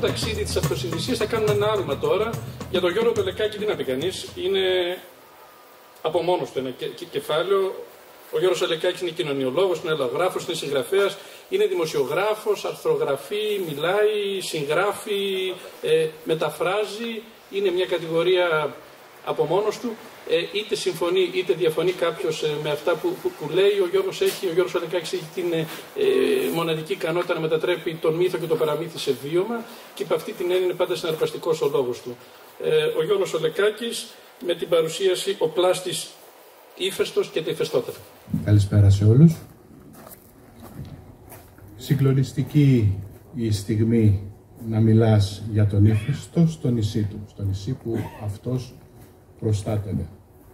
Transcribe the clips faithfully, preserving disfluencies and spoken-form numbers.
ταξίδι της αυτοσυγκρισίας θα κάνουμε ένα άλμα τώρα. Για τον Γιώργο Πελεκάκη τι να πει κανείς, είναι από μόνος του ένα κεφάλαιο. Ο Γιώργος Πελεκάκης είναι κοινωνιολόγος, είναι λαογράφος, είναι συγγραφέας, είναι δημοσιογράφος, αρθρογραφεί, μιλάει, συγγράφει, ε, μεταφράζει. Είναι μια κατηγορία από μόνος του. Ε, είτε συμφωνεί είτε διαφωνεί κάποιος ε, με αυτά που, που, που λέει. Ο Γιώργος, έχει, ο Γιώργος Πελεκάκης έχει την ε, μοναδική ικανότητα να μετατρέπει τον μύθο και το παραμύθι σε βίωμα και υπ' αυτή την έννοια είναι πάντα συναρπαστικός ο λόγος του. Ε, ο Γιώργος Πελεκάκης με την παρουσίαση «Ο πλάστης ύφεστος και τα υφεστότερα». Καλησπέρα σε όλους. Συγκλονιστική η στιγμή να μιλάς για τον ύφεστο στο νησί του, στο νησί που αυτός προστάτευε.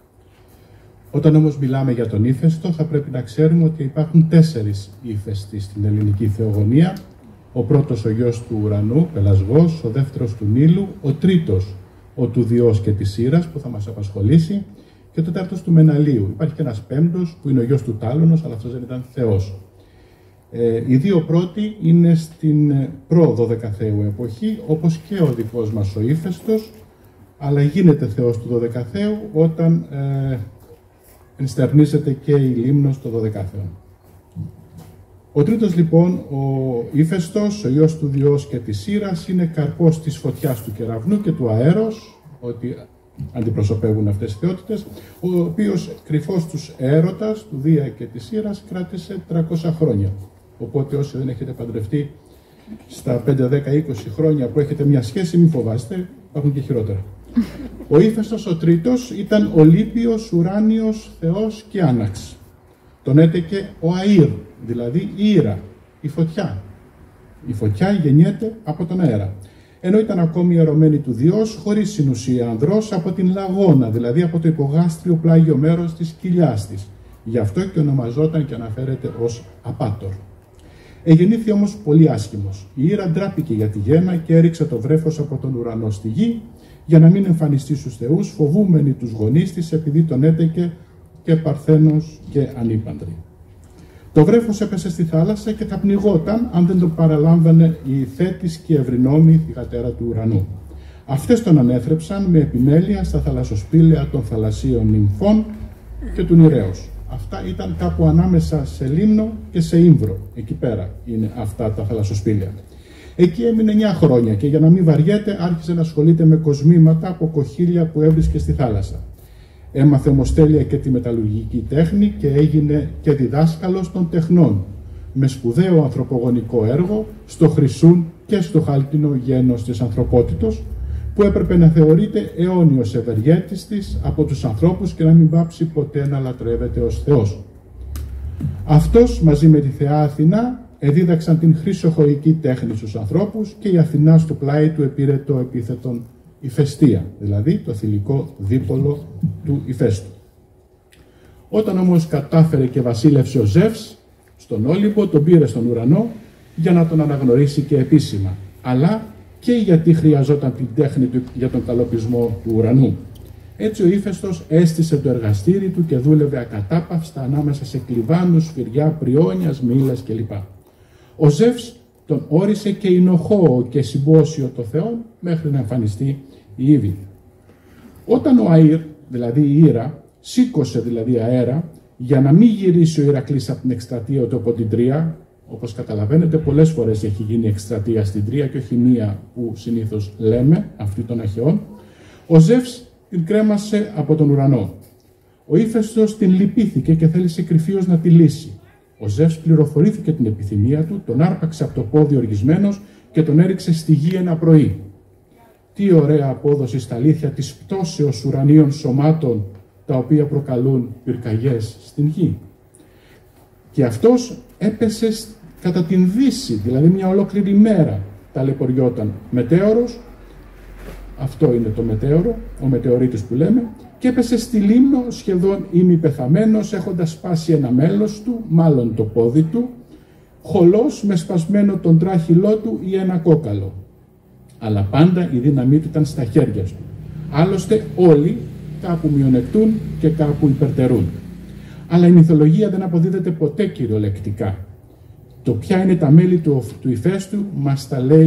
Όταν όμως μιλάμε για τον ύφεστο θα πρέπει να ξέρουμε ότι υπάρχουν τέσσερις ύφεστοι στην ελληνική θεογονία. Ο πρώτος ο γιος του ουρανού, Πελασγός, ο δεύτερος του Νείλου, ο τρίτος ο του Διός και της Ήρας που θα μας απασχολήσει και ο τέταρτος του Μεναλίου. Υπάρχει και ένας πέμπτος που είναι ο γιος του Τάλωνος, αλλά αυτός δεν ήταν θεός. Ε, οι δύο πρώτοι είναι στην προ-δωδεκαθαίου εποχή, όπως και ο δικός μας ο ύφεστος, αλλά γίνεται θεός του δωδεκαθαίου όταν ε, ενστερνίζεται και η Λίμνος το δωδεκάθεο. Ο τρίτος λοιπόν, ο ύφεστος, ο γιος του Διός και της Ήρας, είναι καρπός της φωτιάς του κεραυνού και του αέρος, ότι αντιπροσωπεύουν αυτές τις θεότητες, ο οποίος κρυφός τους έρωτας, του Δία και της Ήρας, κράτησε τριακόσια χρόνια. Οπότε όσοι δεν έχετε παντρευτεί στα πέντε, δέκα, είκοσι χρόνια που έχετε μια σχέση, μην φοβάστε, υπάρχουν και χειρότερα. Ο ύφεστος ο τρίτος ήταν Ολύμπιος, ουράνιος, θεός και άναξ. Τον έτεκε ο Αΐρ, δηλαδή η Ήρα, η φωτιά. Η φωτιά γεννιέται από τον αέρα. Ενώ ήταν ακόμη ιερωμένη του Διός, χωρίς συνουσία ανδρός, από την λαγώνα, δηλαδή από το υπογάστριο πλάγιο μέρος της κοιλιάς της. Γι' αυτό και ονομαζόταν και αναφέρεται ως Απάτορ. Εγεννήθη όμως πολύ άσχημος. Η Ήρα ντράπηκε για τη γέννα και έριξε το βρέφος από τον ουρανό στη γη, για να μην εμφανιστεί στους θεούς, φοβούμενοι τους γονείς της, επειδή τον έτεκε και παρθένος και ανήπαντρη. Το βρέφος έπεσε στη θάλασσα και θα πνιγόταν αν δεν τον παραλάμβανε η Θέτης και η Ευρυνόμη, θυγατέρα του ουρανού. Αυτές τον ανέθρεψαν με επιμέλεια στα θαλασσοσπήλαια των θαλασσίων νυμφών και του Νηρέως. Αυτά ήταν κάπου ανάμεσα σε Λίμνο και σε Ήμβρο. Εκεί πέρα είναι αυτά τα θαλασσοσπήλαια. Εκεί έμεινε εννιά χρόνια και για να μην βαριέται άρχισε να ασχολείται με κοσμήματα από κοχύλια που έβρισκε στη θάλασσα. Έμαθε όμως τέλεια και τη μεταλλουργική τέχνη και έγινε και διδάσκαλος των τεχνών, με σπουδαίο ανθρωπογονικό έργο στο χρυσούν και στο χάλκινο γένος της ανθρωπότητος, που έπρεπε να θεωρείται αιώνιος ευεργέτης της από τους ανθρώπους και να μην πάψει ποτέ να λατρεύεται ως Θεός. Αυτός μαζί με τη θεά Αθηνά εδίδαξαν την χρυσοχοϊκή τέχνη στους ανθρώπους και η Αθηνά στο πλάι του επήρε το επίθετον ηφαιστία, δηλαδή το θηλυκό δίπολο του ηφαίστου. Όταν όμως κατάφερε και βασίλευσε ο Ζεύς στον Όλυμπο, τον πήρε στον ουρανό για να τον αναγνωρίσει και επίσημα, αλλά και γιατί χρειαζόταν την τέχνη του για τον καλοπισμό του ουρανού. Έτσι ο ύφαιστος έστησε το εργαστήρι του και δούλευε ακατάπαυστα ανάμεσα σε κλιβάνους, σφυριά, πριόνια, μήλες κλπ. Ο Ζεύς τον όρισε και εινοχώο και συμπόσιο το Θεό μέχρι να εμφανιστεί η Ήβη. Όταν ο Αΐρ, δηλαδή η Ήρα, σήκωσε δηλαδή αέρα για να μην γυρίσει ο Ηρακλής από την εκστρατεία του από την Τρία, όπως καταλαβαίνετε πολλές φορές έχει γίνει εκστρατεία στην Τρία και όχι μία που συνήθως λέμε, αυτή των Αχαιών, ο Ζεύς την κρέμασε από τον ουρανό. Ο ύφαιστος την λυπήθηκε και θέλησε κρυφίως να τη λύσει. Ο Ζεύς πληροφορήθηκε την επιθυμία του, τον άρπαξε από το πόδι οργισμένος και τον έριξε στη γη ένα πρωί. Τι ωραία απόδοση στα αλήθεια της πτώσεως ουρανίων σωμάτων, τα οποία προκαλούν πυρκαγιές στην γη. Και αυτός έπεσε κατά την δύση, δηλαδή μια ολόκληρη μέρα ταλαιπωριόταν μετέωρος, αυτό είναι το μετέωρο, ο μετεωρίτης που λέμε, και έπεσε στη Λίμνο σχεδόν ημιπεθαμένος, έχοντας σπάσει ένα μέλος του, μάλλον το πόδι του, χολός με σπασμένο τον τράχυλό του ή ένα κόκαλο. Αλλά πάντα η δύναμή του ήταν στα χέρια του. Άλλωστε όλοι κάπου μειονεκτούν και κάπου υπερτερούν. Αλλά η μυθολογία δεν αποδίδεται ποτέ κυριολεκτικά. Το ποια είναι τα μέλη του, του ηφαίστου μας τα λέει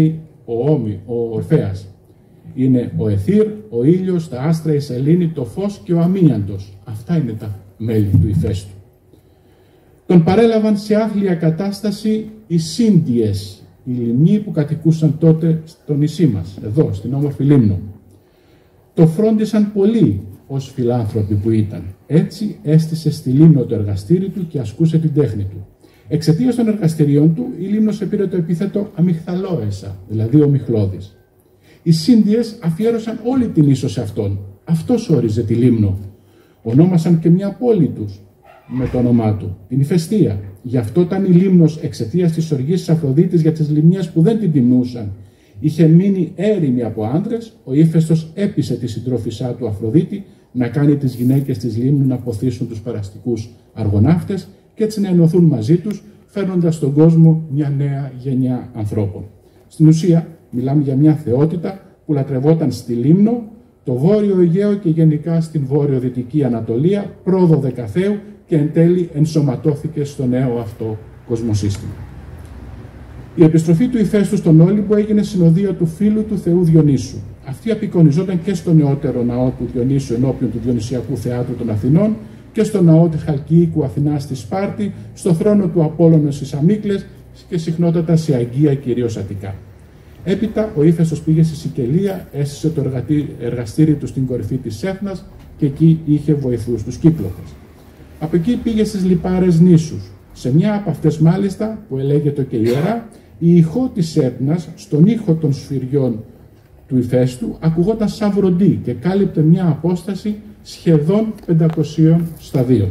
ο Όμη, ο Ορφέας. Είναι ο Εθήρ, ο ήλιος, τα άστρα, η σελήνη, το φως και ο αμίαντος. Αυτά είναι τα μέλη του ηφαίστου. Τον παρέλαβαν σε άθλια κατάσταση οι Σύντιες, οι λιμνοί που κατοικούσαν τότε στο νησί μας, εδώ, στην όμορφη Λίμνο. Το φρόντισαν πολύ ως φιλάνθρωποι που ήταν. Έτσι έστησε στη Λίμνο το εργαστήρι του και ασκούσε την τέχνη του. Εξαιτίας των εργαστηρίων του, η Λίμνος επήρε το επίθετο Αμιχθαλόεσα, δηλαδή ο Μιχλώδης. Οι Σύντιες αφιέρωσαν όλη την ίσο σε αυτόν. Αυτός όριζε τη Λίμνο. Ονόμασαν και μια πόλη τους με το όνομά του, την Ηφαιστία. Γι' αυτό ήταν η Λίμνος, εξαιτίας της οργής της Αφροδίτης για τις λιμνιές που δεν την τιμούσαν, είχε μείνει έρημη από άντρες, ο Ήφαιστος έπεισε τη συντρόφισσά του Αφροδίτη να κάνει τις γυναίκες της Λίμνου να ποθήσουν τους περαστικούς αργοναύτες και έτσι να ενωθούν μαζί τους, φέρνοντας στον κόσμο μια νέα γενιά ανθρώπων. Στην ουσία, μιλάμε για μια θεότητα που λατρευόταν στη Λίμνο, το Βόρειο Αιγαίο και γενικά στην Βόρειο-Δυτική Ανατολία, προ-δωδέκα Θεού και εν τέλει ενσωματώθηκε στο νέο αυτό κοσμοσύστημα. Η επιστροφή του Ηφαίστου στον Όλυμπο έγινε συνοδεία του φίλου του Θεού Διονύσου. Αυτή απεικονιζόταν και στο νεότερο ναό του Διονύσου ενώπιον του Διονυσιακού Θεάτρου των Αθηνών και στο ναό της Χαλκιοίκου Αθηνάς στη Σπάρτη, στο θρόνο του Απόλλωνα στις Αμίκλες και συχνότατα σε Αγγεία, κυρίως Αττικά. Έπειτα ο Ήφαιστος πήγε στη Σικελία, έστησε το εργαστήρι του στην κορυφή της Έθνας και εκεί είχε βοηθούς τους Κύκλοπες. Από εκεί πήγε στις Λιπάρες νήσους. Σε μια από αυτές μάλιστα, που ελέγεται και ιερά, η ηχό της Έτνας, στον ήχο των σφυριών του Ηφαίστου, ακουγόταν σαν βροντί και κάλυπτε μια απόσταση σχεδόν πεντακοσίων σταδίων.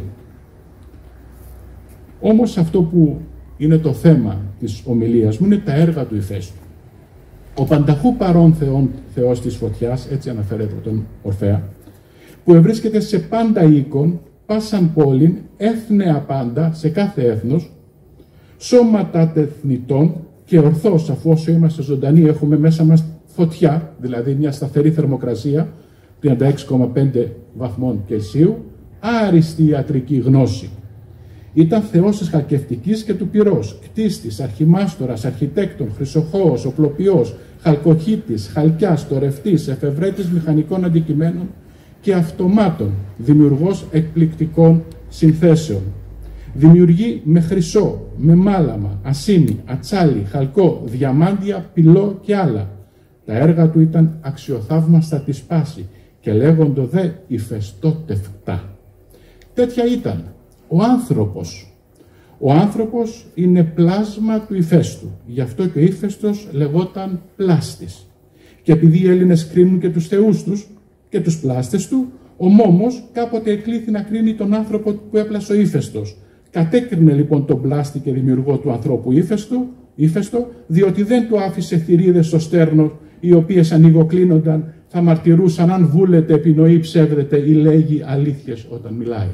Όμως αυτό που είναι το θέμα της ομιλίας μου είναι τα έργα του Ηφαίστου. Ο πανταχού παρών θεών, θεός της φωτιάς, έτσι αναφέρεται τον Ορφέα, που ευρίσκεται σε πάντα οίκον, πάσαν πόλην, έθνεα πάντα, σε κάθε έθνος, σώματα τεθνητών και ορθώς, αφού όσο είμαστε ζωντανοί έχουμε μέσα μας φωτιά, δηλαδή μια σταθερή θερμοκρασία, τριάντα έξι κόμμα πέντε βαθμών Κελσίου, άριστη ιατρική γνώση. Ήταν θεός της χαλκευτικής και του πυρός, κτίστης, αρχιμάστορας, αρχιτέκτον, χρυσοχώος, οπλοποιός, χαλκοχύτης, χαλκιάς, τορευτής, εφευρέτης μηχανικών αντικειμένων και αυτομάτων, δημιουργός εκπληκτικών συνθέσεων. Δημιουργεί με χρυσό, με μάλαμα, ασήμι, ατσάλι, χαλκό, διαμάντια, πυλό και άλλα. Τα έργα του ήταν αξιοθαύμαστα τη σπάση και λέγοντο δε ηφαιστότευτα. Τέτοια ήταν ο άνθρωπος. Ο άνθρωπος είναι πλάσμα του Ηφαίστου, γι' αυτό και ο Ήφαιστος λεγόταν πλάστης. Και επειδή οι Έλληνες κρίνουν και τους θεούς τους και τους πλάστες του, ο Μόμος κάποτε εκλήθη να κρίνει τον άνθρωπο που έπλασε ο Ήφαιστος. Κατέκρινε λοιπόν τον πλάστη και δημιουργό του ανθρώπου Ήφαιστο, Ήφαιστο, διότι δεν του άφησε θηρίδες στο στέρνο, οι οποίες ανοιγοκλίνονταν, θα μαρτυρούσαν αν βούλετε, επινοεί, ψεύδεται ή λέγει αλήθειες όταν μιλάει.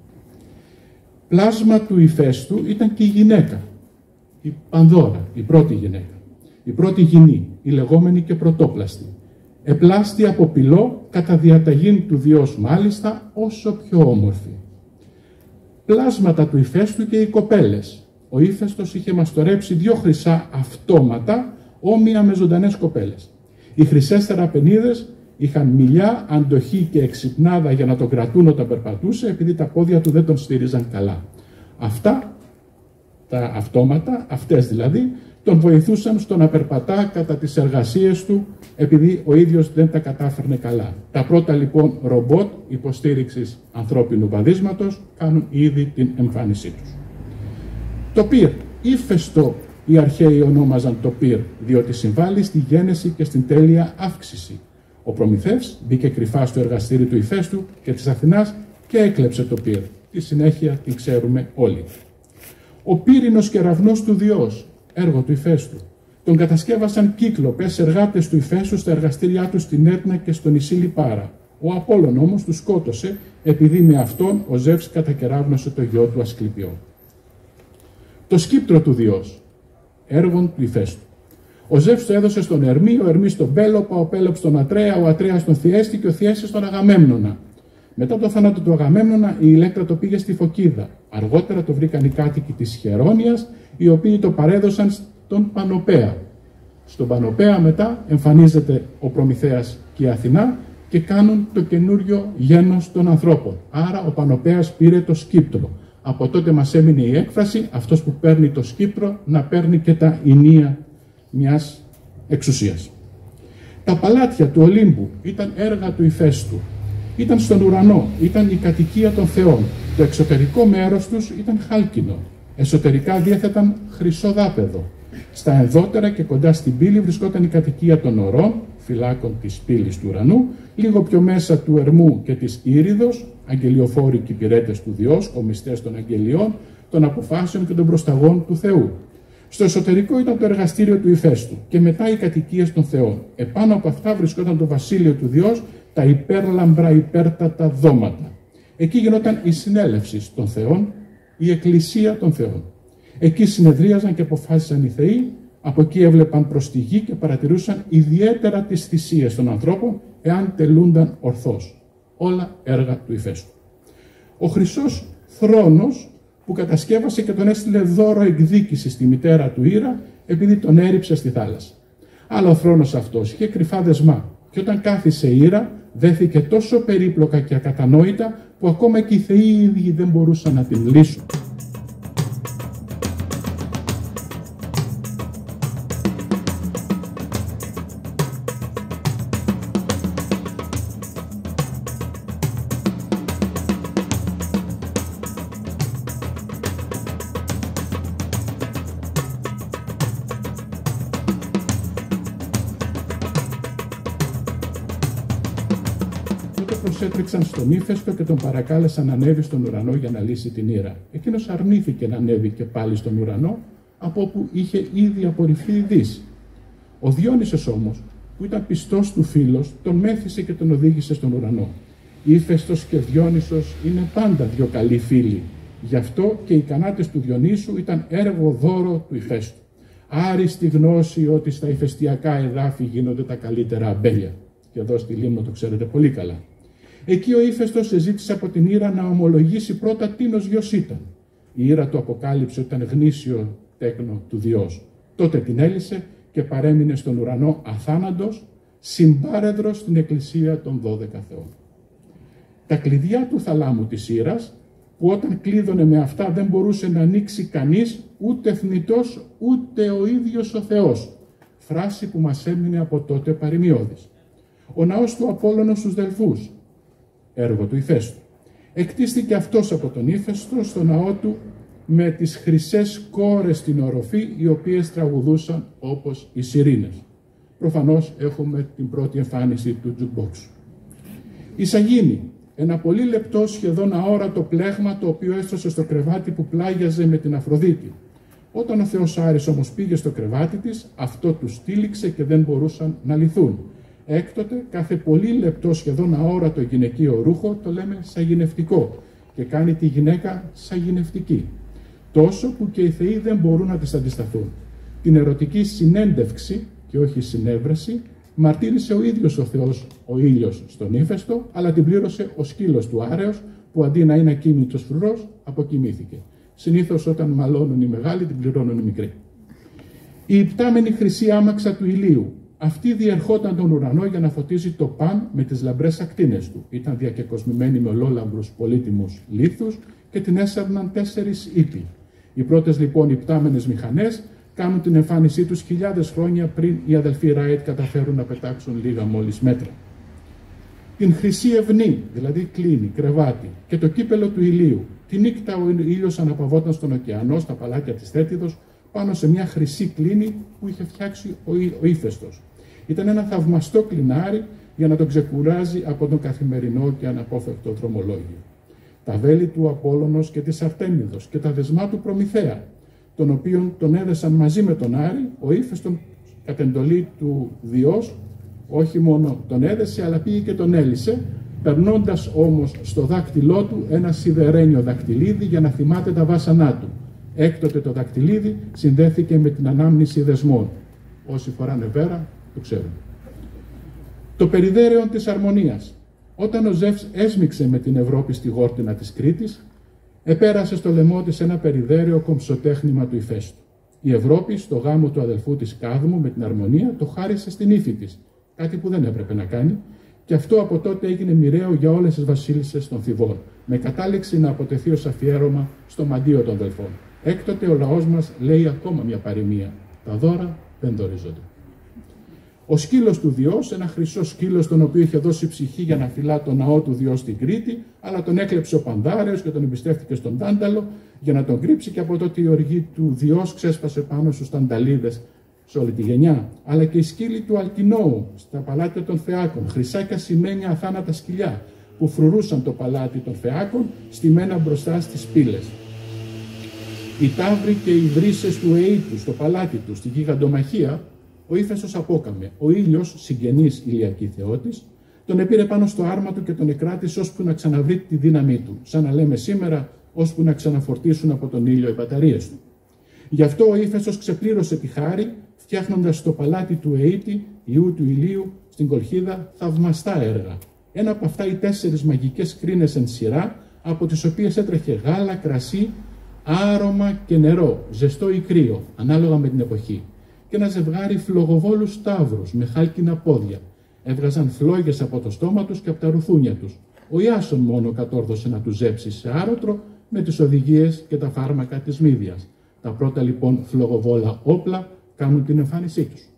Πλάσμα του Ηφαίστου ήταν και η γυναίκα, η Πανδώρα, η πρώτη γυναίκα, η πρώτη γυνή, η λεγόμενη και πρωτόπλαστη. Επλάστη από πυλό, κατά διαταγήν του Διός μάλιστα, όσο πιο όμορφη. Πλάσματα του Ηφαίστου και οι κοπέλες. Ο Ήφαιστος είχε μαστορέψει δύο χρυσά αυτόματα, όμοια με ζωντανές κοπέλες. Οι χρυσές θεραπενίδες είχαν μιλιά, αντοχή και εξυπνάδα για να τον κρατούν όταν περπατούσε, επειδή τα πόδια του δεν τον στήριζαν καλά. Αυτά, τα αυτόματα, αυτές δηλαδή, τον βοηθούσαν στο να περπατά κατά τις εργασίες του, επειδή ο ίδιος δεν τα κατάφερνε καλά. Τα πρώτα λοιπόν ρομπότ υποστήριξης ανθρώπινου βαδίσματος κάνουν ήδη την εμφάνισή τους. Το πυρ, Ήφαιστο οι αρχαίοι ονόμαζαν το πυρ, διότι συμβάλλει στη γένεση και στην τέλεια αύξηση. Ο Προμηθεύς μπήκε κρυφά στο εργαστήρι του Ηφαίστου και της Αθηνάς και έκλεψε το πυρ. Τη συνέχεια την ξέρουμε όλοι. Ο πύρινος κεραυνός του Διός, έργο του Ηφαίστου. Τον κατασκεύασαν Κύκλοπες, εργάτες του Ηφαίστου στα εργαστήριά του στην Έτνα και στο νησί Λιπάρα. Ο Απόλλων όμως τους σκότωσε, επειδή με αυτόν ο Ζεύς κατακεράβνωσε το γιο του Ασκληπιό. Το σκύπτρο του Διός, έργο του Ηφαίστου. Ο Ζεύς το έδωσε στον Ερμή, ο Ερμής στον Πέλοπα, ο Πέλοπς στον Ατρέα, ο Ατρέας στον Θιέστη και ο Θιέστης στον Αγαμέμνονα. Μετά το θάνατο του Αγαμέμνονα, η Ηλέκτρα το πήγε στη Φωκίδα. Αργότερα το βρήκαν οι κάτοικοι της Χερόνιας, οι οποίοι το παρέδωσαν στον Πανοπέα. Στον Πανοπέα μετά εμφανίζεται ο Προμηθέας και η Αθηνά και κάνουν το καινούριο γένος των ανθρώπων. Άρα ο Πανοπέας πήρε το σκύπτρο. Από τότε μας έμεινε η έκφραση, αυτός που παίρνει το σκύπτρο να παίρνει και τα ηνία μιας εξουσίας. Τα παλάτια του Ολύμπου ήταν έργα του Ηφαίστου. Ήταν στον ουρανό, ήταν η κατοικία των θεών. Το εξωτερικό μέρος τους ήταν χάλκινο. Εσωτερικά διέθεταν χρυσό δάπεδο. Στα ενδότερα και κοντά στην πύλη βρισκόταν η κατοικία των ορών, φυλάκων της πύλης του ουρανού, λίγο πιο μέσα του Ερμού και της Ήριδος, αγγελιοφόροι και υπηρέτες του Διός, κομιστές των αγγελιών, των αποφάσεων και των προσταγών του Θεού. Στο εσωτερικό ήταν το εργαστήριο του Ηφαίστου και μετά οι κατοικίες των θεών. Επάνω από αυτά βρισκόταν το βασίλειο του Διός, τα υπέρλαμπρα υπέρτατα δώματα. Εκεί γινόταν η συνέλευση των θεών, η εκκλησία των θεών. Εκεί συνεδρίαζαν και αποφάσισαν οι θεοί, από εκεί έβλεπαν προς τη γη και παρατηρούσαν ιδιαίτερα τις θυσίες των ανθρώπων, εάν τελούνταν ορθώς. Όλα έργα του Ηφαίστου. Ο χρυσός θρόνος που κατασκεύασε και τον έστειλε δώρο εκδίκηση στη μητέρα του Ήρα, επειδή τον έριψε στη θάλασσα. Αλλά ο θρόνος αυτός είχε κρυφά δεσμά, και όταν κάθισε η Ήρα, δέθηκε τόσο περίπλοκα και ακατανόητα, που ακόμα και οι θεοί οι ίδιοι δεν μπορούσαν να την λύσουν. Έτρεξαν στον Ήφαιστο και τον παρακάλεσαν να ανέβει στον ουρανό για να λύσει την Ήρα. Εκείνος αρνήθηκε να ανέβει και πάλι στον ουρανό, από όπου είχε ήδη απορριφθεί η Δύση. Ο Διόνυσος όμως, που ήταν πιστός του φίλος, τον μέθησε και τον οδήγησε στον ουρανό. Ήφαιστος και Διόνυσος είναι πάντα δύο καλοί φίλοι. Γι' αυτό και οι κανάτες του Διονύσου ήταν έργο δώρο του Ηφαίστου. Άριστη γνώση ότι στα ηφαιστειακά εδάφη γίνονται τα καλύτερα αμπέλια. Και εδώ στη Λίμνο το ξέρετε πολύ καλά. Εκεί ο Ήφαιστος ζήτησε από την Ήρα να ομολογήσει πρώτα τίνος γιος ήταν. Η Ήρα του αποκάλυψε ότι ήταν γνήσιο τέκνο του Διός. Τότε την έλυσε και παρέμεινε στον ουρανό αθάνατος, συμπάρεδρος στην εκκλησία των δώδεκα θεών. Τα κλειδιά του θαλάμου της Ήρας, που όταν κλείδωνε με αυτά δεν μπορούσε να ανοίξει κανείς, ούτε θνητός ούτε ο ίδιος ο Θεός. Φράση που μας έμεινε από τότε παροιμιώδης. Ο ναός του Απόλλωνος στους Δελφούς, έργο του Ηφαίστου. Εκτίστηκε αυτός από τον Ήφαιστο στο ναό του με τις χρυσές κόρες στην οροφή, οι οποίες τραγουδούσαν όπως οι σιρήνες. Προφανώς έχουμε την πρώτη εμφάνιση του jukebox. Η Σαγίνη, ένα πολύ λεπτό σχεδόν αόρατο πλέγμα, το οποίο έστρωσε στο κρεβάτι που πλάγιαζε με την Αφροδίτη. Όταν ο Θεός Άρης όμως πήγε στο κρεβάτι της, αυτό τους τύλιξε και δεν μπορούσαν να λυθούν. Έκτοτε, κάθε πολύ λεπτό σχεδόν αόρατο γυναικείο ρούχο το λέμε σαγηνευτικό και κάνει τη γυναίκα σαγηνευτική. Τόσο που και οι θεοί δεν μπορούν να της αντισταθούν. Την ερωτική συνέντευξη και όχι συνέβρεση μαρτύρησε ο ίδιος ο Θεός ο ήλιος στον Ήφαιστο, αλλά την πλήρωσε ο σκύλος του Άρεος, που αντί να είναι ακίνητος φρουρός, αποκοιμήθηκε. Συνήθως όταν μαλώνουν οι μεγάλοι, την πληρώνουν οι μικροί. Η υπτάμενη χρυσή άμαξα του ηλίου. Αυτή διερχόταν τον ουρανό για να φωτίζει το παν με τις λαμπρές ακτίνες του. Ήταν διακεκοσμημένη με ολόλαμπρους πολύτιμους λίθους και την έσαρναν τέσσερις ύποι. Οι πρώτες λοιπόν υπτάμενες μηχανές κάνουν την εμφάνισή τους χιλιάδες χρόνια πριν οι αδελφοί Ράιτ καταφέρουν να πετάξουν λίγα μόλις μέτρα. Την χρυσή ευνή, δηλαδή κλίνη, κρεβάτι, και το κύπελο του ηλίου. Τη νύχτα ο ήλιος αναπαυόταν στον ωκεανό, στα παλάτια της Θέτιδος, πάνω σε μια χρυσή κλίνη που είχε φτιάξει ο Ήφαιστος. Ήταν ένα θαυμαστό κλινάρι για να τον ξεκουράζει από τον καθημερινό και αναπόφευκτο δρομολόγιο. Τα βέλη του Απόλλωνος και της Αρτέμιδος και τα δεσμά του Προμηθέα, τον οποίον τον έδεσαν μαζί με τον Άρη, ο Ήφαιστος κατ' εντολή του Διός, όχι μόνο τον έδεσε αλλά πήγε και τον έλυσε, περνώντας όμως στο δάκτυλό του ένα σιδερένιο δακτυλίδι για να θυμάται τα βάσανά του. Έκτοτε το δακτυλίδι συνδέθηκε με την ανάμνηση δεσμών. Όσοι φοράνε βέρα, το ξέρουν. Το περιδέρεον της αρμονίας. Όταν ο Ζεύς έσμιξε με την Ευρώπη στη γόρτινα της Κρήτης, επέρασε στο λαιμό της ένα περιδέρεο κομψοτέχνημα του Ηφαίστου. Η Ευρώπη, στο γάμο του αδελφού της Κάδμου με την Αρμονία, το χάρισε στην ύφη της, κάτι που δεν έπρεπε να κάνει, και αυτό από τότε έγινε μοιραίο για όλες τις βασίλισσες των Θηβών, με κατάληξη να αποτεθεί ως αφιέρωμα στο μαντίο των αδελφών. Έκτοτε ο λαός μας λέει ακόμα μια παροιμία: τα δώρα δεν δωρίζονται. Ο σκύλος του Διός, ένα χρυσό σκύλο στον οποίο είχε δώσει ψυχή για να φυλά το ναό του Διός στην Κρήτη, αλλά τον έκλεψε ο Πανδάρεος και τον εμπιστεύτηκε στον Τάνταλο για να τον κρύψει, και από τότε η οργή του Διός ξέσπασε πάνω στους Τανταλίδες σε όλη τη γενιά. Αλλά και οι σκύλοι του Αλκινόου στα παλάτια των Φεάκων, χρυσά και ασημένια αθάνατα σκυλιά που φρουρούσαν το παλάτι των Φεάκων στημένα μπροστά στις πύλες. Οι ταύροι και οι βρύσες του Αίτου στο παλάτι του, στη γιγαντομαχία, ο Ήφαιστος απόκαμε. Ο ήλιος, συγγενής ηλιακή θεότης, τον επήρε πάνω στο άρμα του και τον εκράτησε ώσπου να ξαναβρει τη δύναμή του. Σαν να λέμε σήμερα, ώσπου να ξαναφορτίσουν από τον ήλιο οι μπαταρίες του. Γι' αυτό ο Ήφαιστος ξεπλήρωσε τη χάρη, φτιάχνοντας στο παλάτι του Αίτη, ιού του ηλίου, στην Κολχίδα, θαυμαστά έργα. Ένα από αυτά οι τέσσερις μαγικές κρίνες εν σειρά, από τις οποίες έτρεχε γάλα, κρασί, άρωμα και νερό, ζεστό ή κρύο, ανάλογα με την εποχή. Και ένα ζευγάρι φλογοβόλους ταύρους με χάλκινα πόδια. Έβγαζαν φλόγες από το στόμα τους και από τα ρουθούνια τους. Ο Ιάσον μόνο κατόρθωσε να τους ζέψει σε άρωτρο με τις οδηγίες και τα φάρμακα της Μύδιας. Τα πρώτα λοιπόν φλογοβόλα όπλα κάνουν την εμφάνισή τους.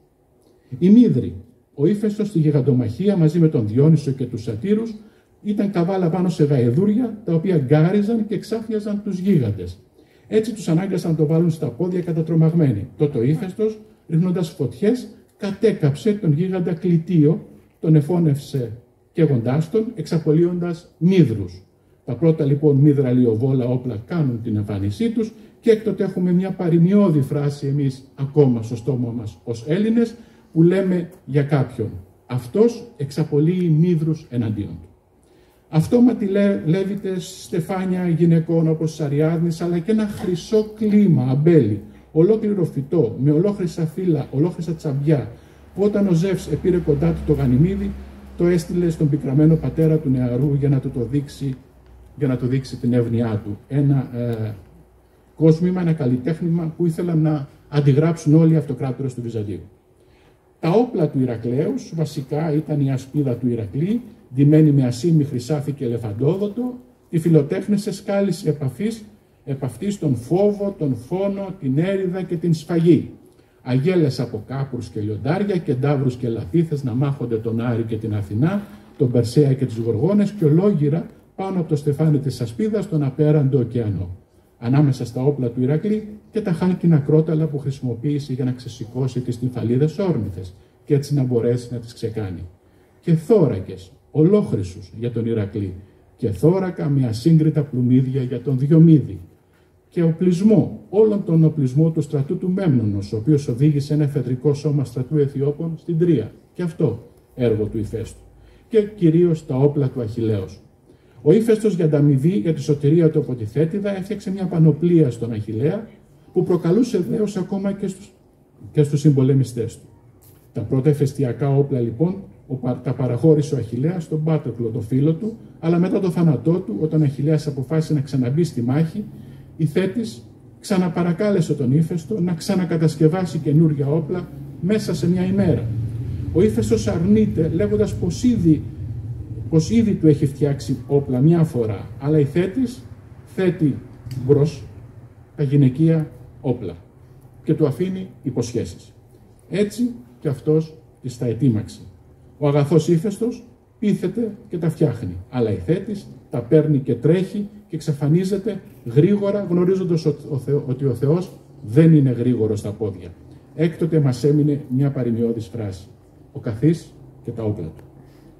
Οι Μύδροι, ο Ήφαιστος στη γιγαντομαχία μαζί με τον Διόνυσο και τους Σατήρους, ήταν καβάλα πάνω σε γαεδούρια τα οποία γκάριζαν και εξάφιαζαν τους γίγαντες. Έτσι τους ανάγκασαν να το βάλουν στα πόδια κατατρομαγμένοι. Τότε ο Ήφαιστος, ρίχνοντας φωτιές, κατέκαψε τον γίγαντα Κλητείο, τον εφώνευσε καίγοντάς τον, εξαπολύοντας μύδρους. Τα πρώτα λοιπόν μύδρα λιοβόλα όπλα κάνουν την εμφάνισή τους, και έκτοτε έχουμε μια παροιμιώδη φράση εμείς ακόμα στο στόμα μας ως Έλληνες, που λέμε για κάποιον: αυτός εξαπολύει μύδρους εναντίον του. Αυτόματι λέβητες στεφάνια γυναικών όπως της Αριάδνης, αλλά και ένα χρυσό κλίμα, αμπέλι, ολόκληρο φυτό, με ολόχρυσα φύλλα, ολόχρυσα τσαμπιά, που όταν ο Ζεύς επήρε κοντά του το Γανιμίδι, το έστειλε στον πικραμένο πατέρα του νεαρού για να του το δείξει, για να του δείξει την εύνοιά του. Ένα ε, κόσμημα, ένα καλλιτέχνημα που ήθελαν να αντιγράψουν όλοι οι αυτοκράτορες του Βυζαντίου. Τα όπλα του Ηρακλέους βασικά ήταν η ασπίδα του Ηρακλή, ντυμένη με ασήμι, χρυσάφι και ελεφαντόδοτο, τη φιλοτέχνησε σκάλιση επαφής, επαυτής τον φόβο, τον φόνο, την έριδα και την σφαγή. Αγέλες από κάπρους και λιοντάρια, κεντάβρους και λαπίθες να μάχονται τον Άρη και την Αθηνά, τον Περσέα και τις Γοργόνες, και ολόγυρα πάνω από το στεφάνι της ασπίδας τον απέραντο ωκεανό. Ανάμεσα στα όπλα του Ηρακλή και τα χάλκινα κρόταλα που χρησιμοποίησε για να ξεσηκώσει τις νυφαλίδες όρνηθες και έτσι να μπορέσει να τις ξεκάνει. Και θώρακες ολόχρυσους για τον Ηρακλή και θώρακα με ασύγκριτα πλουμίδια για τον Διομήδη. Και οπλισμό, όλον τον οπλισμό του στρατού του Μέμνονος, ο οποίος οδήγησε ένα εφεδρικό σώμα στρατού Αιθιώπων στην Τρία. Και αυτό έργο του Ηφαίστου. Και κυρίως τα όπλα του Αχιλλέως. Ο Ήφαιστος για ανταμοιβή για τη σωτηρία του από τη Θέτιδα έφτιαξε μια πανοπλία στον Αχιλλέα που προκαλούσε δέος ακόμα και στους, και στους συμπολεμιστές του. Τα πρώτα ηφαιστειακά όπλα λοιπόν τα παραχώρησε ο Αχιλλέας στον Πάτροκλο, το φίλο του, αλλά μετά το θάνατό του, όταν ο Αχιλλέας αποφάσισε να ξαναμπεί στη μάχη, η Θέτης ξαναπαρακάλεσε τον Ήφαιστο να ξανακατασκευάσει καινούργια όπλα μέσα σε μια ημέρα. Ο Ήφαιστος αρνείται, λέγοντας πως ήδη, πως ήδη του έχει φτιάξει όπλα μια φορά, αλλά η Θέτης θέτει μπρος τα γυναικεία όπλα και του αφήνει υποσχέσεις. Έτσι και αυτός της τα ετοίμαξε. Ο αγαθός Ήφαιστος πείθεται και τα φτιάχνει, αλλά η Θέτης τα παίρνει και τρέχει και εξαφανίζεται γρήγορα, γνωρίζοντας ότι ο Θεός δεν είναι γρήγορος στα πόδια. Έκτοτε μας έμεινε μια παροιμιώδης φράση: ο καθής και τα όπλα του.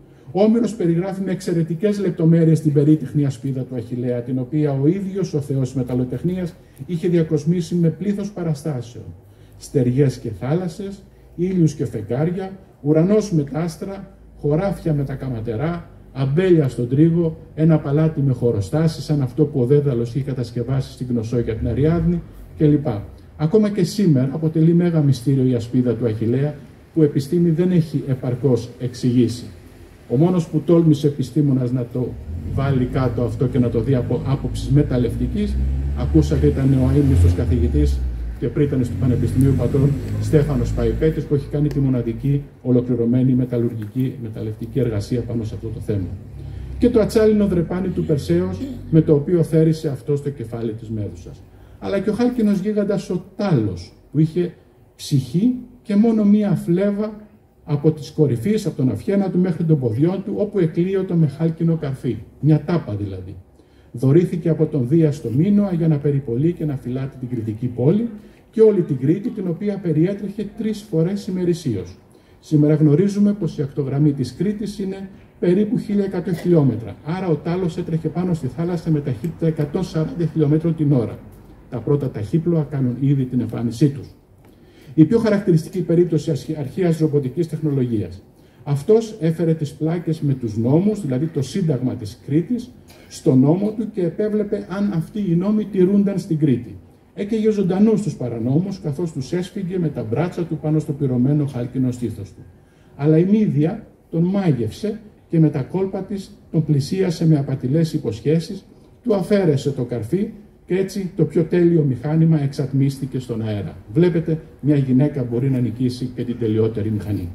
Ο Όμηρος περιγράφει με εξαιρετικές λεπτομέρειες την περίτεχνη ασπίδα του Αχιλλέα, την οποία ο ίδιος ο Θεός μεταλλοτεχνίας είχε διακοσμήσει με πλήθος παραστάσεων. Στεριές και θάλασσες, ήλιους και φεγγάρια, ουρανός με τα άστρα, χωράφια με τα καματερά, αμπέλια στον τρίγο, ένα παλάτι με χωροστάσεις σαν αυτό που ο Δέδαλος είχε κατασκευάσει στην Κνωσό για την Αριάδνη κλπ. Ακόμα και σήμερα αποτελεί μέγα μυστήριο η ασπίδα του Αχιλλέα, που η επιστήμη δεν έχει επαρκώς εξηγήσει. Ο μόνος που τόλμησε επιστήμονας να το βάλει κάτω αυτό και να το δει από άποψης μεταλλευτικής, ακούσατε, ήταν ο αείμνηστος καθηγητής και πρίτανης του Πανεπιστημίου Πατρών Στέφανος Παϊπέτης, που έχει κάνει τη μοναδική ολοκληρωμένη μεταλλουργική μεταλλευτική εργασία πάνω σε αυτό το θέμα. Και το ατσάλινο δρεπάνι του Περσέως, με το οποίο θέρισε αυτό στο κεφάλι της Μέδουσας. Αλλά και ο χάλκινος γίγαντας ο Τάλος, που είχε ψυχή και μόνο μία φλέβα από τις κορυφής, από τον αυχένα του μέχρι τον ποδιών του, όπου εκλείωτο με χάλκινο καρφί, μια τάπα δηλαδή. Δωρήθηκε από τον Δία στο Μίνωα για να περιπολεί και να φυλάται την Κρητική πόλη και όλη την Κρήτη, την οποία περιέτρεχε τρεις φορές ημερησίως. Σήμερα γνωρίζουμε πως η ακτογραμμή της Κρήτης είναι περίπου χίλια εκατό χιλιόμετρα, άρα ο Τάλος έτρεχε πάνω στη θάλασσα με ταχύτητα εκατόν σαράντα χιλιόμετρων την ώρα. Τα πρώτα ταχύπλοα κάνουν ήδη την εμφάνισή τους. Η πιο χαρακτηριστική περίπτωση αρχαίας ρομποτικής τεχνολογίας. Αυτός έφερε τις πλάκες με τους νόμους, δηλαδή το Σύνταγμα της Κρήτης, στο νόμο του και επέβλεπε αν αυτοί οι νόμοι τηρούνταν στην Κρήτη. Έκαιγε ζωντανούς τους παρανόμους, καθώς τους έσφυγε με τα μπράτσα του πάνω στο πυρωμένο χάλκινο στήθος του. Αλλά η Μύδια τον μάγευσε και με τα κόλπα της τον πλησίασε με απατηλές υποσχέσεις, του αφαίρεσε το καρφί και έτσι το πιο τέλειο μηχάνημα εξατμίστηκε στον αέρα. Βλέπετε, μια γυναίκα μπορεί να νικήσει και την τελειότερη μηχανή.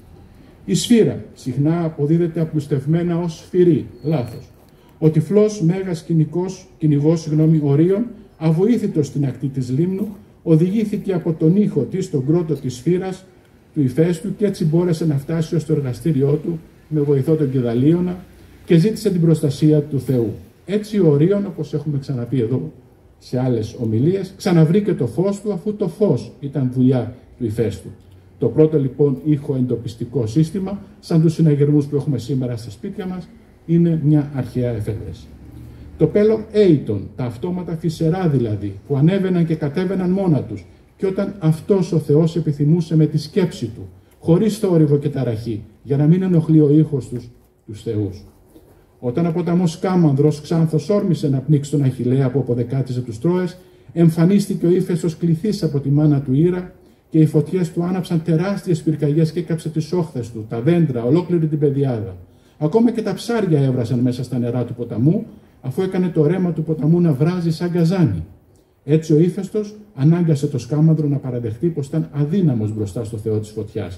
Η σφύρα συχνά αποδίδεται απλουστευμένα ως σφυρί. Λάθος. Ο τυφλός μέγας κυνηγός, κυνηγός συγγνώμη, ορίων, αβοήθητος στην ακτή της λίμνου, οδηγήθηκε από τον ήχο της στον κρότο της σφύρας του ηφαίστου και έτσι μπόρεσε να φτάσει ως το εργαστήριό του με βοηθό τον Κιδαλίωνα και ζήτησε την προστασία του Θεού. Έτσι ο Ορίων, όπως έχουμε ξαναπεί εδώ σε άλλες ομιλίες, ξαναβρήκε το φως του, αφού το φως ήταν δουλειά του ηφαίστου. Το πρώτο λοιπόν ήχο εντοπιστικό σύστημα, σαν τους συναγερμούς που έχουμε σήμερα στα σπίτια μας, είναι μια αρχαία εφεύρεση. Το πέλο Aiton, τα αυτόματα φυσερά δηλαδή, που ανέβαιναν και κατέβαιναν μόνα τους, και όταν αυτός ο Θεός επιθυμούσε με τη σκέψη του, χωρίς θόρυβο και ταραχή, για να μην ενοχλεί ο ήχος τους, τους θεούς. Όταν ο ποταμός Κάμανδρος Ξάνθος όρμησε να πνίξει τον Αχιλλέα που αποδεκάτιζε τους Τρώες, εμφανίστηκε ο ύφεστος κληθής από τη μάνα του Ήρα και οι φωτιές του άναψαν τεράστιες πυρκαγιές και έκαψε τις όχθες του, τα δέντρα, ολόκληρη την πεδιάδα. Ακόμα και τα ψάρια έβρασαν μέσα στα νερά του ποταμού, αφού έκανε το ρέμα του ποταμού να βράζει σαν καζάνι. Έτσι ο ύφεστος ανάγκασε το Σκάμανδρο να παραδεχτεί πως ήταν αδύναμος μπροστά στο Θεό της φωτιάς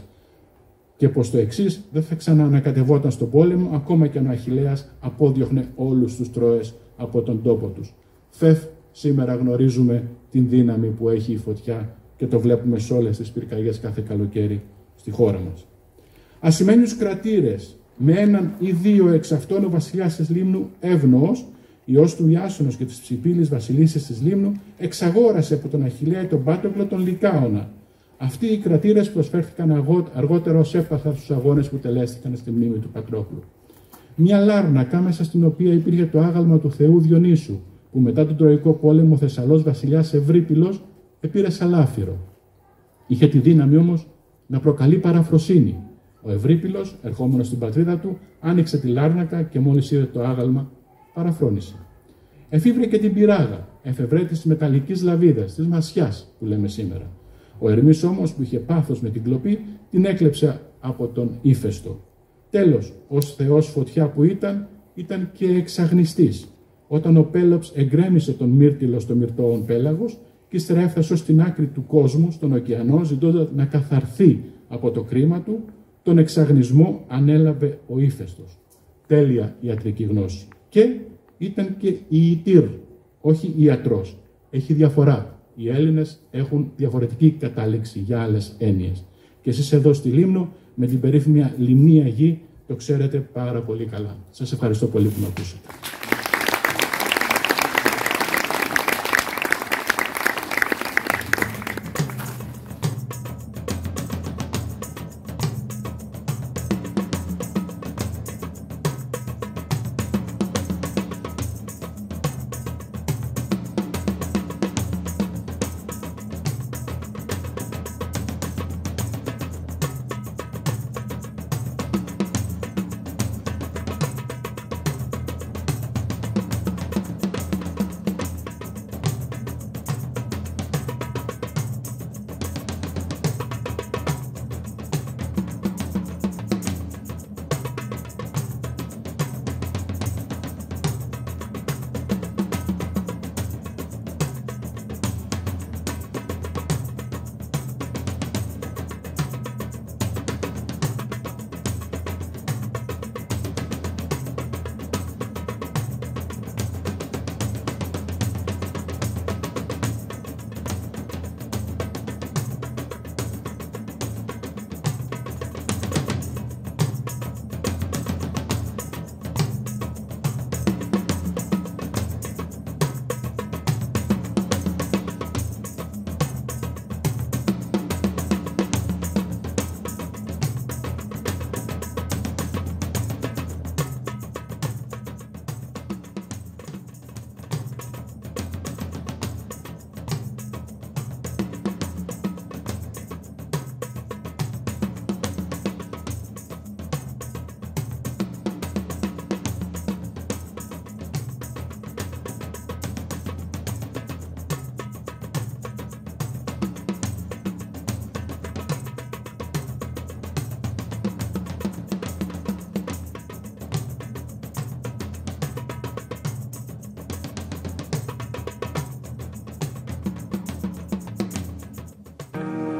και πως το εξής δεν θα ξαναανακατευόταν στον πόλεμο, ακόμα και αν ο Αχιλλέας απόδιωχνε όλους τους Τρώες από τον τόπο τους. Φεφ, σήμερα γνωρίζουμε την δύναμη που έχει η φωτιά και το βλέπουμε σε όλες τις πυρκαγιές κάθε καλοκαίρι στη χώρα μας. Ασημένιους κρατήρες, με έναν ή δύο εξ αυτών ο βασιλιάς της Λίμνου Εύνοος, ιός του Ιάσονος και της Ψιπήλης βασιλίσσης της Λίμνου, εξαγόρασε από τον Αχιλλέα τον Πάτοκλο τον Λυκάωνα. Αυτοί οι κρατήρες προσφέρθηκαν αργότερα ως έπαθα στους αγώνες που τελέστηκαν στη μνήμη του Πατρόκλου. Μια λάρνακα μέσα στην οποία υπήρχε το άγαλμα του Θεού Διονύσου, που μετά τον Τροϊκό πόλεμο ο Θεσσαλός βασιλιάς Ευρύπυλος επήρε σαλάφυρο. Είχε τη δύναμη όμως να προκαλεί παραφροσύνη. Ο Ευρύπυλος, ερχόμενος στην πατρίδα του, άνοιξε τη λάρνακα και μόλις είδε το άγαλμα, παραφρόνησε. Εφήβρε και την πυράγα, εφευρέτης της μεταλλικής λαβίδας, της μασιάς που λέμε σήμερα. Ο Ερμής όμως, που είχε πάθος με την κλοπή, την έκλεψε από τον ύφεστο. Τέλος, ως θεός φωτιά που ήταν, ήταν και εξαγνιστής. Όταν ο Πέλοψ εγκρέμισε τον Μύρτιλο στο μυρτόον πέλαγος και ύστερα έφτασε ως την άκρη του κόσμου, στον ωκεανό, ζητώντας να καθαρθεί από το κρίμα του, τον εξαγνισμό ανέλαβε ο ύφεστος. Τέλεια ιατρική γνώση. Και ήταν και ιητήρ, όχι ιατρός. Έχει διαφορά. Οι Έλληνες έχουν διαφορετική κατάληξη για άλλες έννοιες. Και εσείς εδώ στη Λίμνο, με την περίφημη Λιμνία Γη, το ξέρετε πάρα πολύ καλά. Σας ευχαριστώ πολύ που με ακούσατε.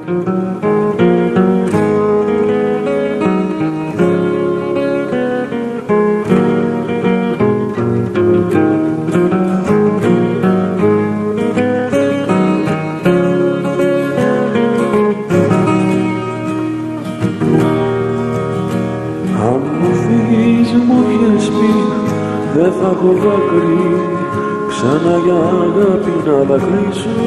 Δεν θα έχω δάκρυ ξανά για αγάπη να δακρύσω.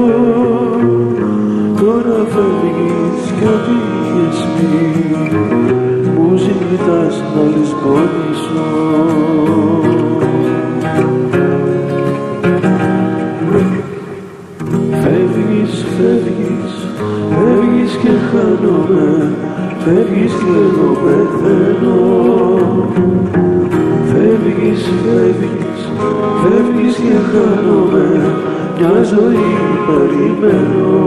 Τώρα φεύγεις κι ό,τι είχες πει μου ζητάς να λησπονήσω. Φεύγεις, φεύγεις, φεύγεις και χάνομαι, φεύγεις και εγώ πεθαίνω. Φεύγεις, φεύγεις, φεύγεις και χάνομαι, μια ζωή περιμένω.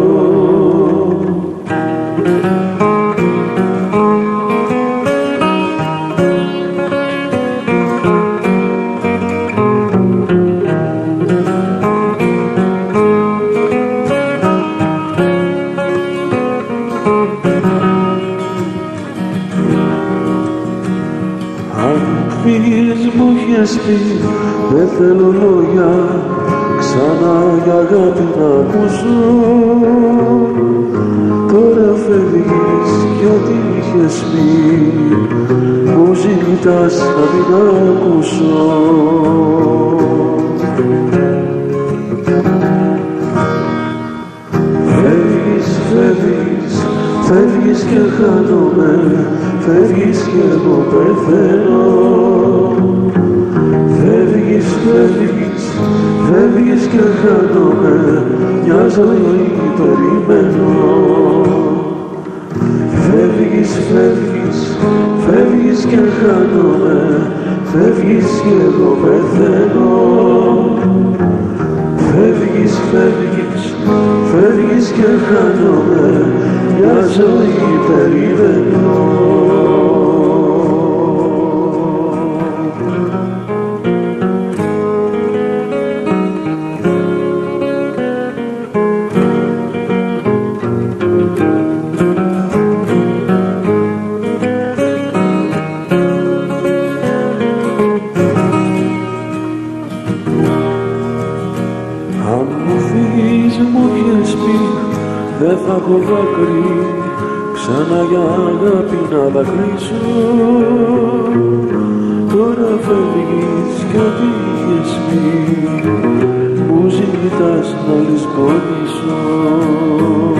Μου είχες πει δεν θέλω λόγια ξανά για αγάπη να ακούσω. Τώρα φεύγεις κι ό,τι είχες πει μου ζητάς να μην ακούσω. Φεύγεις, φεύγεις, φεύγεις και χάνομαι, φεύγεις κι εγώ πεθαίνω. Φεύγεις, φεύγεις, φεύγεις και χάνομαι, μια ζωή περιμένω. Φεύγεις, φεύγεις, φεύγεις και χάνομαι, φεύγεις κι εγώ πεθαίνω. Φεύγεις, φεύγεις, φεύγεις και χάνομαι, μια ζωή περιμένω. Δεν θα έχω δάκρυ ξανά για αγάπη να δακρύσω. Τώρα φεύγεις κι ό,τι είχες πει μου ζητάς να λησπονήσω.